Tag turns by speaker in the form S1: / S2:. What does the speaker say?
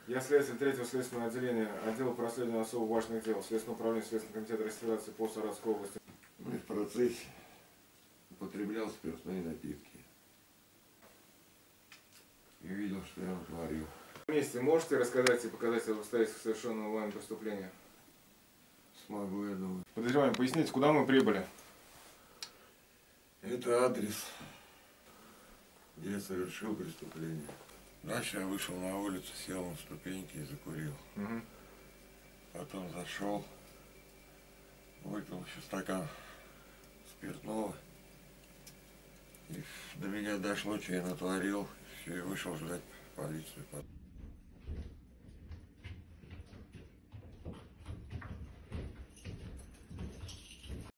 S1: Я следователь третьего следственного отделения отдела по расследованию особо важных дел Следственного управления Следственного комитета Российской Федерации по Саратовской области.
S2: Мы в процессе употреблял спиртные напитки. И видел, что я натворил.
S1: Вместе можете рассказать и показать обстоятельства совершенного вами преступления?
S2: Смогу, я думаю.
S1: Подозреваемый, поясните, куда мы прибыли?
S2: Это адрес, где я совершил преступление. Дальше я вышел на улицу, сел на ступеньки и закурил.
S1: Угу.
S2: Потом зашел, выпил еще стакан спиртного. И до меня дошло, что я натворил. Все, и вышел ждать полицию.